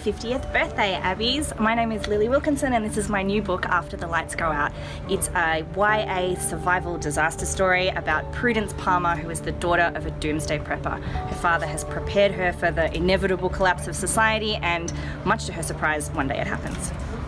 50th birthday, Abbeys. My name is Lili Wilkinson and this is my new book, After the Lights Go Out. It's a YA survival disaster story about Prudence Palmer, who is the daughter of a doomsday prepper. Her father has prepared her for the inevitable collapse of society and, much to her surprise, one day it happens.